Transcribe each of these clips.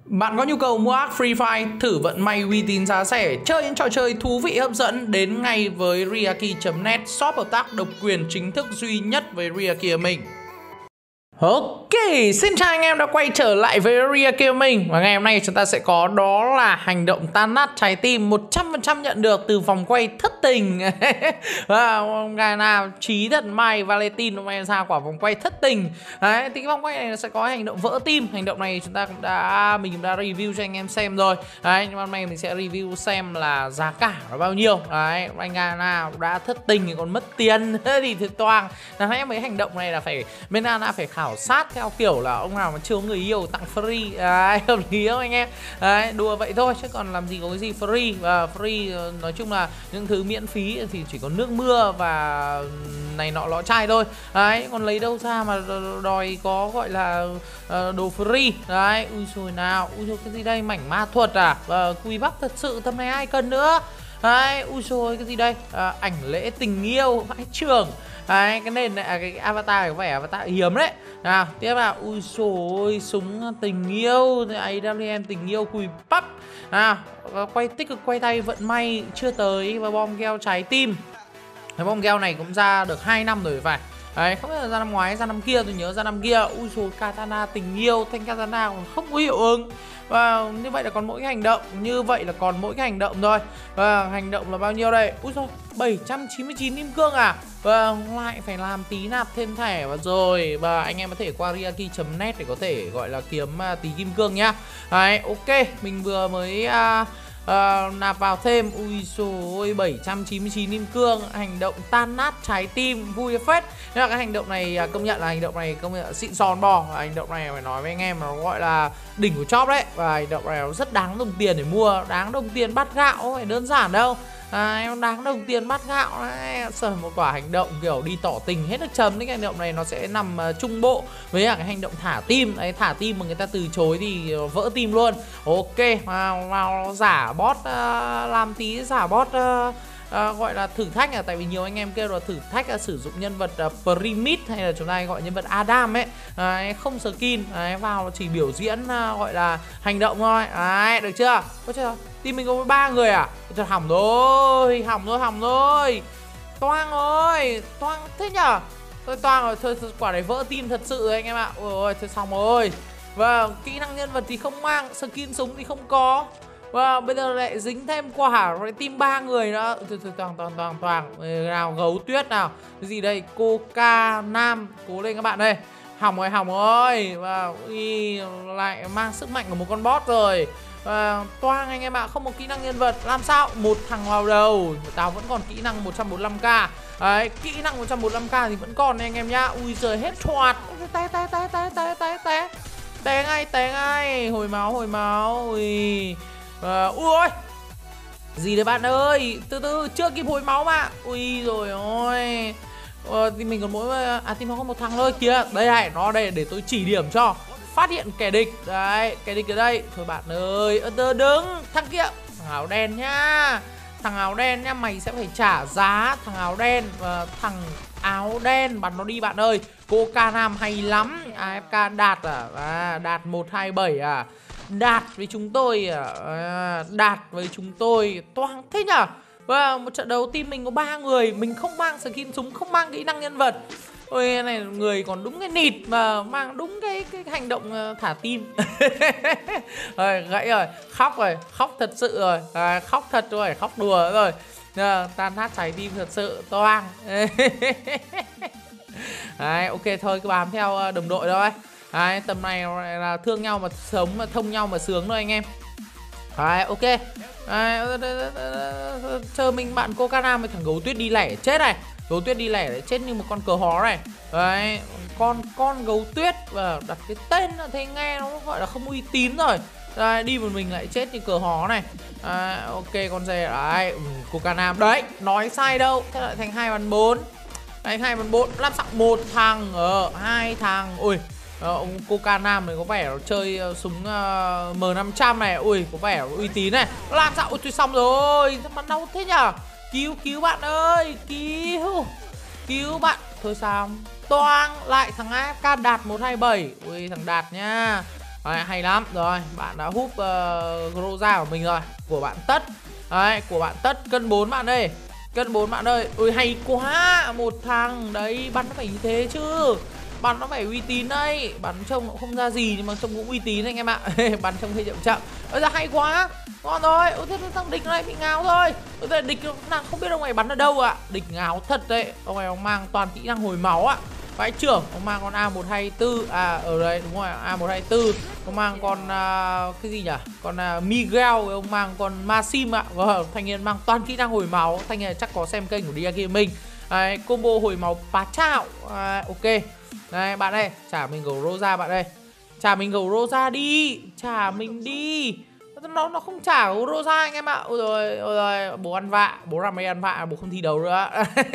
Bạn có nhu cầu mua ác Free Fire, thử vận may uy tín giá rẻ, chơi những trò chơi thú vị hấp dẫn, đến ngay với Riaki.net, shop hợp tác độc quyền chính thức duy nhất với Riaki mình. Ok, xin chào anh em đã quay trở lại với Riaki mình. Và ngày hôm nay chúng ta sẽ có đó là hành động tan nát trái tim 100% nhận được từ vòng quay thất tình. Ngày nào trí thật may Valentine hôm nay ra quả vòng quay thất tình. Đấy, thì cái vòng quay này sẽ có hành động vỡ tim. Hành động này chúng ta cũng đã review cho anh em xem rồi. Đấy, nhưng mà hôm nay mình sẽ review xem là giá cả nó bao nhiêu. Đấy, anh nào đã thất tình thì còn mất tiền thì thiệt toang. Đấy, mấy hành động này là phải bên Ana phải khảo sát theo kiểu là ông nào mà chưa có người yêu tặng free. Đấy, hợp lý không anh em? Đấy, đùa vậy thôi chứ còn làm gì có cái gì free. Và free nói chung là những thứ miễn phí thì chỉ có nước mưa và này nọ lọ chai thôi. Đấy, còn lấy đâu ra mà đòi có gọi là đồ free. Đấy, ui xôi nào, ui xôi cái gì đây, mảnh ma thuật à? Cùi bắp thật sự, tầm này ai cần nữa. Đấy, ui xôi cái gì đây, ảnh lễ tình yêu vãi trường. Đấy, cái nền này, cái avatar này có vẻ avatar hiếm đấy. Nào, tiếp nào, ui xôi súng tình yêu, AWM tình yêu cùi bắp. Nào, quay tích cực quay tay vận may chưa tới và bom keo trái tim. Cái bom keo này cũng ra được 2 năm rồi phải. Đấy, không biết là ra năm ngoái, ra năm kia, tôi nhớ ra năm kia. Ui xôi, katana tình yêu, thanh katana còn không có hiệu ứng. Và như vậy là còn mỗi cái hành động, như vậy là còn mỗi cái hành động thôi. Và hành động là bao nhiêu đây? Ui xôi, 799 kim cương à? Và lại phải làm tí nạp thêm thẻ vào rồi. Và anh em có thể qua Riaki.net để có thể gọi là kiếm tí kim cương nhá. Đấy, ok, mình vừa mới nạp vào thêm. Ui xôi, 799 kim cương. Hành động tan nát trái tim vui phết. Nhưng mà cái hành động này công nhận là hành động này công nhận là xịn sòn bò. Hành động này phải nói với anh em nó gọi là đỉnh của chóp đấy. Và hành động này rất đáng đồng tiền để mua. Đáng đồng tiền bát gạo, không phải đơn giản đâu. Em đáng đồng tiền bát gạo đấy. Sở một quả hành động kiểu đi tỏ tình hết nước chấm. Cái hành động này nó sẽ nằm trung bộ với cả cái hành động thả tim. Đấy, thả tim mà người ta từ chối thì vỡ tim luôn. Ok, vào giả bot, làm tí giả bot gọi là thử thách à. Tại vì nhiều anh em kêu là thử thách là sử dụng nhân vật Primit hay là chúng ta gọi nhân vật Adam ấy. Đấy, không skin. Đấy, vào chỉ biểu diễn gọi là hành động thôi. Đấy, được chưa? Có chưa? Team mình có 3 người à? Thôi hỏng rồi, hỏng rồi. Toang rồi, toang thế nhở? Tôi toang rồi, thôi quả này vỡ team thật sự anh em ạ. Ôi, thôi xong rồi. Và kỹ năng nhân vật thì không mang, skin súng thì không có. Và bây giờ lại dính thêm quả rồi, team 3 người nữa. Toàn nào, gấu tuyết nào. Cái gì đây? Coca Nam. Cố lên các bạn ơi. Hỏng rồi. Và lại mang sức mạnh của một con boss rồi. Toang anh em ạ, không có kỹ năng nhân vật. Làm sao? Một thằng vào đầu. Tao vẫn còn kỹ năng 145k. Đấy, kỹ năng 145k thì vẫn còn anh em nhá. Ui giời, hết choạt. Té ngay. Hồi máu. Ui. Ui, gì đấy bạn ơi, từ từ, chưa kịp hồi máu mà. Ui rồi ôi. Thì mình còn mỗi thì nó có một thằng thôi kìa. Đây này, nó đây để tôi chỉ điểm cho. Phát hiện kẻ địch. Đấy, kẻ địch ở đây. Thôi bạn ơi, đứng. Thằng kia, thằng áo đen nhá. Thằng áo đen nhá, mày sẽ phải trả giá. Thằng áo đen, thằng áo đen bắn nó đi bạn ơi. Coca Nam hay lắm. AFK Đạt à? Đạt 127 à? Đạt với chúng tôi Đạt với chúng tôi toang thế nhở. Và một trận đấu team mình có 3 người, mình không mang skin súng, không mang kỹ năng nhân vật. Ôi này, người còn đúng cái nịt mà mang đúng cái hành động thả tim. Rồi, gãy rồi, khóc thật sự rồi. Khóc thật rồi, khóc đùa rồi. Tan nát trái tim thật sự, toang. Đấy, ok thôi cứ bám theo đồng đội thôi. Đấy, tầm này là thương nhau mà sống, mà thông nhau mà sướng thôi anh em. Đấy, ok. Đấy, chờ mình bạn Coca Nam với thằng gấu tuyết đi lẻ chết này. Gấu tuyết đi lẻ chết như một con cờ hó này. Đấy, con gấu tuyết. Và đặt cái tên thấy nghe nó gọi là không uy tín rồi. Đấy, đi một mình lại chết như cờ hó này. Đấy, ok, con dê đấy. Coca Nam đấy, nói sai đâu. Thế lại thành 2 bàn 4. Đấy, 2 bàn 4. Làm sao một thằng, 2 thằng. Ui, ông Coca Nam này có vẻ chơi súng M500 này. Ui, có vẻ uy tín này. Làm sao? Ui, tôi xong rồi. Sao bắn đau thế nhở? Cứu bạn ơi. Cứu bạn. Thôi xong. Toang lại thằng AFK Đạt 127. Ui, thằng Đạt nha. Đấy, hay lắm. Rồi, bạn đã húp Groza của mình rồi. Của bạn Tất. Đấy, của bạn Tất cân 4 bạn ơi. Cân 4 bạn ơi. Ui hay quá. Một thằng đấy bắn nó phải như thế chứ. Bắn nó phải uy tín đấy. Bắn trông nó không ra gì nhưng mà trông cũng uy tín anh em ạ. Bắn trông hơi chậm chậm. Ôi da hay quá. Ngon rồi. Ôi thế thằng địch này bị ngáo rồi. Ôi thế địch nó không biết ông này bắn ở đâu ạ. Địch ngáo thật đấy. Ông này ông mang toàn kỹ năng hồi máu ạ. Vãi trưởng, ông mang con A124. À ở đây đúng rồi, A124. Ông mang con cái gì nhỉ? Con Miguel, ông mang con Maxim ạ. Vâng, thanh niên mang toàn kỹ năng hồi máu. Thanh niên chắc có xem kênh của Dia Gaming. Đấy, combo hồi máu phá chạo. Ok. Đây bạn ơi, trả mình gấu Rosa bạn ơi. Trả mình gấu Rosa đi. Trả mình đi. Nó không trả gấu Rosa anh em ạ. Ôi rồi, bố ăn vạ. Bố làm đây ăn vạ, bố không thi đấu nữa.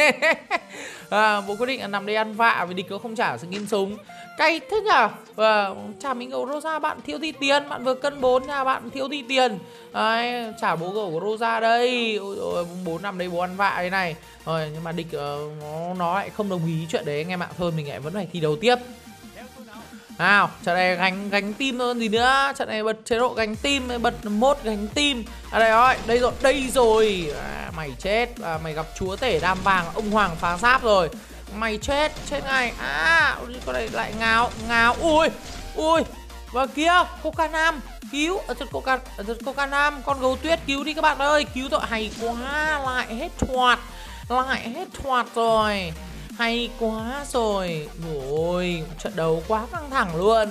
Bố quyết định là nằm đây ăn vạ vì địch nó không trả skin súng. Cay thế nhở. Trả mình gấu Rosa bạn thiếu đi tiền. Bạn vừa cân 4 nha, bạn thiếu đi tiền. Đấy, trả bố gấu Rosa đây. Ôi rồi, bố nằm đây bố ăn vạ thế này. Rồi nhưng mà địch nó lại không đồng ý chuyện đấy anh em ạ. Thôi mình lại vẫn phải thi đấu tiếp. Nào, trận này gánh team hơn gì nữa. Trận này bật chế độ gánh team, bật mốt gánh team. Đây rồi, đây rồi. Mày chết, mày gặp chúa tể đam vàng, ông hoàng phá giáp rồi. Mày chết ngay. Con này lại ngáo. Ui. Và kia, Coca Nam cứu. Coca Nam, con gấu tuyết cứu đi các bạn ơi. Cứu tội hay quá, lại hết thoạt rồi. Hay quá rồi. Ôi, trận đấu quá căng thẳng luôn.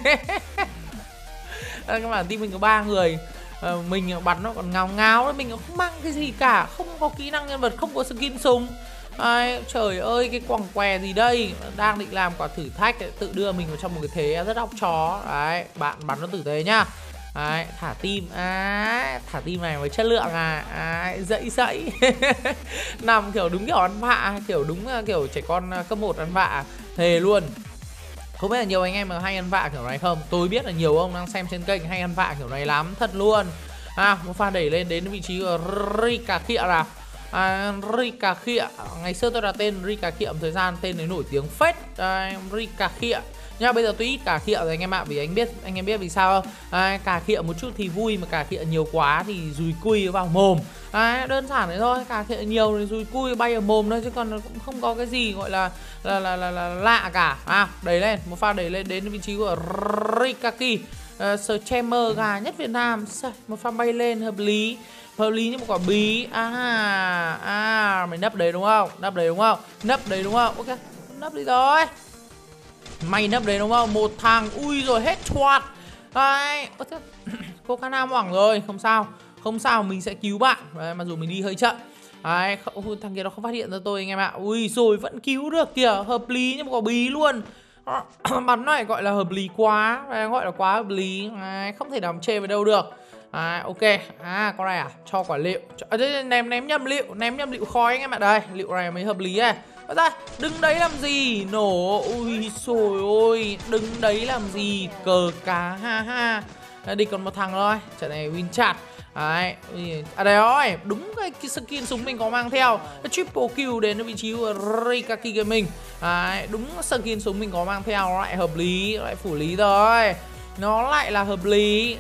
Các bạn team mình có 3 người. Mình bắn nó còn ngáo. Mình không mang cái gì cả. Không có kỹ năng nhân vật, không có skin súng. Trời ơi, cái quòng què gì đây. Đang định làm quả thử thách. Tự đưa mình vào trong một cái thế rất óc chó. Đấy, bạn bắn nó tử tế nhá. Đấy, thả tim. Thả tim này với chất lượng dậy. Nằm kiểu đúng kiểu ăn vạ. Kiểu đúng kiểu trẻ con cấp 1 ăn vạ. Thề luôn. Không biết là nhiều anh em mà hay ăn vạ kiểu này không. Tôi biết là nhiều ông đang xem trên kênh hay ăn vạ kiểu này lắm. Thật luôn. Một pha đẩy lên đến vị trí của Rika Khịa nào. Rika Khịa. Ngày xưa tôi đặt tên Rika Khịa một thời gian. Tên đấy nổi tiếng phết. Rika Khịa. Nhưng mà bây giờ tôi ít cà khịa rồi anh em ạ. Vì anh em biết vì sao không? Cà khịa một chút thì vui, mà cà khịa nhiều quá thì dùi cui vào mồm. Đơn giản đấy thôi. Cà khịa nhiều thì dùi cui bay ở mồm thôi, chứ còn cũng không có cái gì gọi là lạ cả. Đẩy lên, một pha đẩy lên đến vị trí của Rikaki. Schammer gà nhất Việt Nam. Một pha bay lên hợp lý như một quả bí. Mày nấp đấy đúng không? Nấp đấy đúng không? Ok, nấp đi rồi. Mày nấp đấy đúng không? Một thằng. Ui rồi hết thoạt. Đấy. Coca Nam hoảng rồi. Không sao, mình sẽ cứu bạn. Đấy, mặc dù mình đi hơi chậm. Đấy, thằng kia nó không phát hiện ra tôi anh em ạ. Ui rồi vẫn cứu được kìa. Hợp lý như một quả bí luôn. Bắn này gọi là hợp lý quá. Đấy, gọi là quá hợp lý. Đấy, không thể nào chê vào đâu được. Ok. Con này cho quả liệu. Ném nhầm liệu khói anh em ạ. Đây, liệu này mới hợp lý này. Ra, đứng đấy làm gì? Nổ. Ui xồi ôi. Đứng đấy làm gì? Cờ cá ha. Đi còn một thằng thôi. Trận này win chặt. Đấy. Đây rồi. Đúng cái skin súng mình có mang theo. Triple kill đến vị trí của Rikaki Gaming. Đấy. Đúng skin súng mình có mang theo. Nó lại hợp lý. Nó lại phủ lý rồi. Nó lại là hợp lý.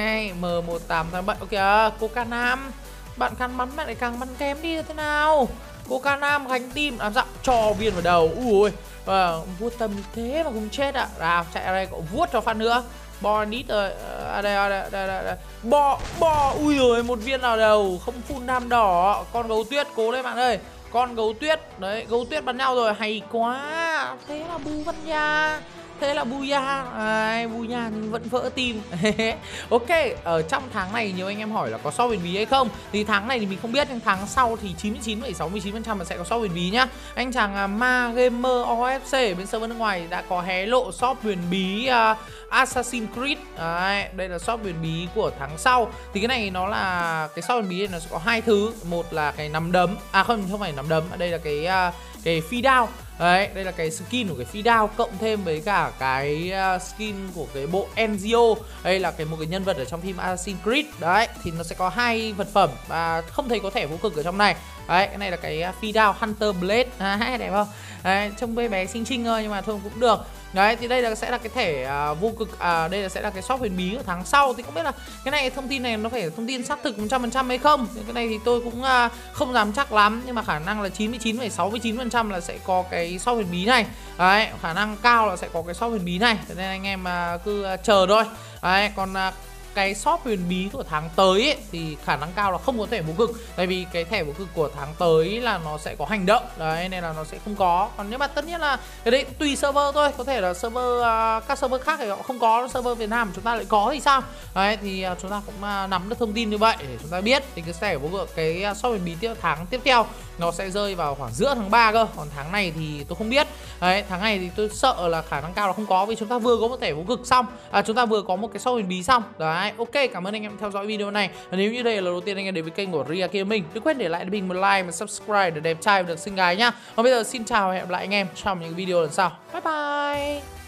M187. Ok. Coca Nam. Bạn càng bắn bạn lại càng bắn kém đi thế nào? Coca Nam gánh tim dặm cho viên vào đầu. Ui vuốt tâm thế mà không chết ạ. Nào chạy ra đây cậu vuốt cho phát nữa. Bo nít rồi. Đây. Bo. Ui rồi một viên vào đầu. Không phun đam đỏ. Con gấu tuyết cố lên bạn ơi. Con gấu tuyết. Đấy gấu tuyết bắn nhau rồi. Hay quá. Thế là bù văn nha. Thế là Buya. Buya nhưng vẫn vỡ tim. Ok, ở trong tháng này nhiều anh em hỏi là có shop huyền bí hay không. Thì tháng này thì mình không biết, nhưng tháng sau thì 99,69% là sẽ có shop huyền bí nhá. Anh chàng Ma Gamer OFC ở bên server nước ngoài đã có hé lộ shop huyền bí Assassin's Creed. Đây là shop huyền bí của tháng sau. Thì cái này nó là cái shop huyền bí này nó sẽ có hai thứ. Một là cái nắm đấm. Không phải nắm đấm. Đây là cái phi đao. Đấy, đây là cái skin của cái phi đao cộng thêm với cả cái skin của cái bộ Ezio. Đây là một cái nhân vật ở trong phim Assassin's Creed. Đấy, thì nó sẽ có hai vật phẩm và không thấy có thẻ vô cực ở trong này. Đấy, cái này là cái phi đao Hunter Blade. Đẹp không? Đấy, trông bé bé xinh xinh thôi nhưng mà thôi cũng được. Đấy thì đây sẽ là cái thẻ vô cực, đây sẽ là cái shop huyền bí của tháng sau. Thì không biết là cái này, thông tin này nó phải thông tin xác thực 100% hay không. Thì cái này thì tôi cũng không dám chắc lắm, nhưng mà khả năng là 99,69% là sẽ có cái shop huyền bí này. Đấy, khả năng cao là sẽ có cái shop huyền bí này. Cho nên anh em cứ chờ thôi. Đấy, còn cái shop huyền bí của tháng tới ấy, thì khả năng cao là không có thẻ vô cực. Tại vì cái thẻ vô cực của tháng tới là nó sẽ có hành động. Đấy, nên là nó sẽ không có. Còn nếu mà tất nhiên là cái đấy tùy server thôi. Có thể là server các server khác thì họ không có, server Việt Nam chúng ta lại có thì sao. Đấy, thì chúng ta cũng nắm được thông tin như vậy để chúng ta biết. Thì cái thẻ vô cực, cái shop huyền bí tháng tiếp theo nó sẽ rơi vào khoảng giữa tháng 3 cơ. Còn tháng này thì tôi không biết. Đấy, tháng này thì tôi sợ là khả năng cao là không có, vì chúng ta vừa có một thẻ vô cực xong, chúng ta vừa có một cái shop huyền bí xong. Đấy, ok, cảm ơn anh em theo dõi video này. Và nếu như đây là lần đầu tiên anh em đến với kênh của Ria Gaming, đừng quên để lại cho mình một like và subscribe để đẹp trai và được xinh gái nhá. Còn bây giờ xin chào và hẹn gặp lại anh em trong những video lần sau. Bye bye.